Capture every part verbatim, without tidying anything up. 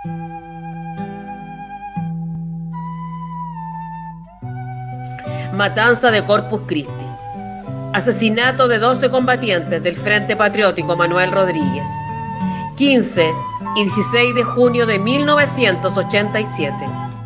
Matanza de Corpus Christi. Asesinato de doce combatientes del Frente Patriótico Manuel Rodríguez. quince y dieciséis de junio de mil novecientos ochenta y siete.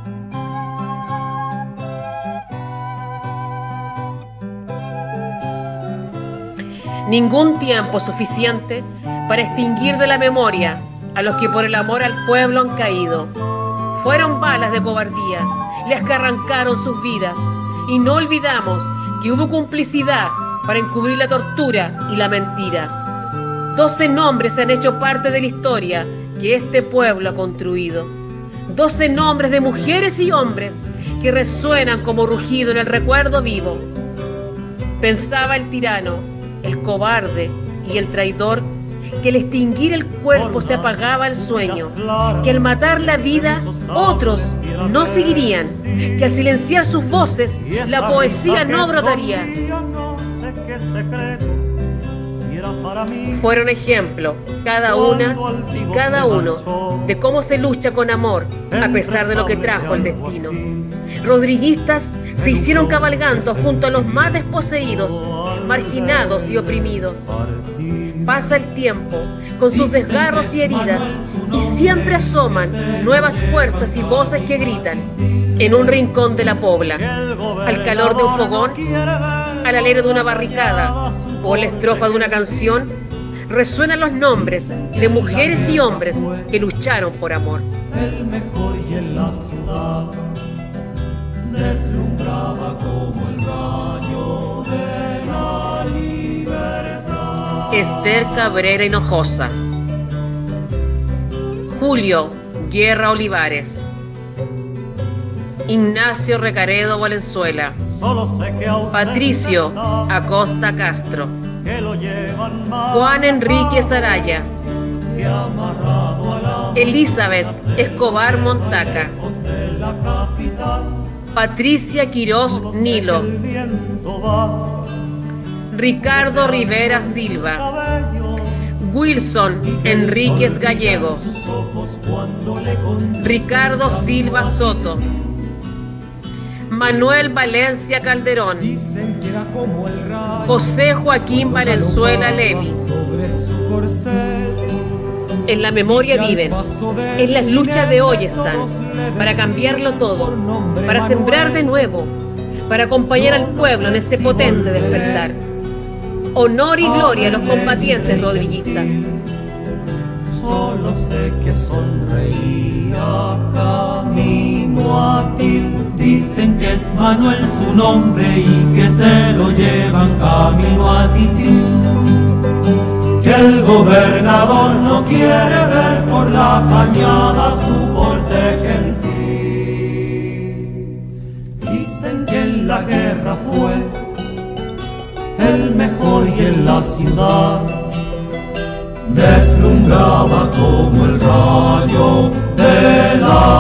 Ningún tiempo suficiente para extinguir de la memoria a los que por el amor al pueblo han caído. Fueron balas de cobardía, les que arrancaron sus vidas, y no olvidamos que hubo complicidad para encubrir la tortura y la mentira. Doce nombres han hecho parte de la historia que este pueblo ha construido. Doce nombres de mujeres y hombres que resuenan como rugido en el recuerdo vivo. Pensaba el tirano, el cobarde y el traidor, que al extinguir el cuerpo se apagaba el sueño, que al matar la vida otros no seguirían, que al silenciar sus voces la poesía no brotaría. Fueron ejemplo, cada una y cada uno, de cómo se lucha con amor a pesar de lo que trajo el destino. Rodriguistas se hicieron cabalgando junto a los más desposeídos, marginados y oprimidos. Pasa el tiempo con sus desgarros y heridas, y siempre asoman nuevas fuerzas y voces que gritan en un rincón de la pobla, al calor de un fogón, al alero de una barricada o a la estrofa de una canción. Resuenan los nombres de mujeres y hombres que lucharon por amor. El mejor y en la ciudad deslumbraba como el rayo de la libertad. Esther Cabrera Hinojosa. Julio Guerra Olivares. Ignacio Recaredo Valenzuela. Patricio Acosta Castro. Juan Enrique Saraya. Elizabeth Escobar Montaca. Patricia Quirós Nilo. Ricardo Rivera Silva. Wilson Enríquez Gallego. Ricardo Silva Soto. Manuel Valencia Calderón. José Joaquín Valenzuela Levi. En la memoria viven, en las luchas de hoy están, para cambiarlo todo, para sembrar de nuevo, para acompañar al pueblo en ese potente despertar. Honor y gloria a los combatientes rodriguistas. Solo sé que sonreía camino a ti. Dicen que es Manuel su nombre y que se lo llevan camino a Tití. Que el gobernador no quiere ver por la cañada su porte gentil. Dicen que en la guerra fue el mejor y en la ciudad deslumbraba como el rayo de la